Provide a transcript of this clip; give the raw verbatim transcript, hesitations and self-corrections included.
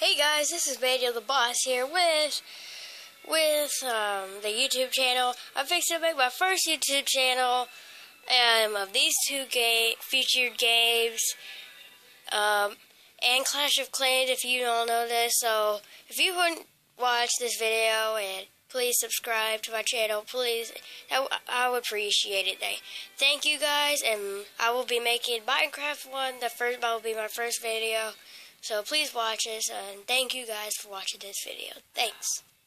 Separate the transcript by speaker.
Speaker 1: Hey guys, this is Manuel the Boss here with with um, the YouTube channel. I'm fixing to make my first YouTube channel um, of these two game featured games um, and Clash of Clans. If you don't know this, so if you wouldn't watch this video and please subscribe to my channel, please. I would appreciate it. Thank you guys, and I will be making Minecraft one. The first that will be my first video. So please watch this, and thank you guys for watching this video. Thanks.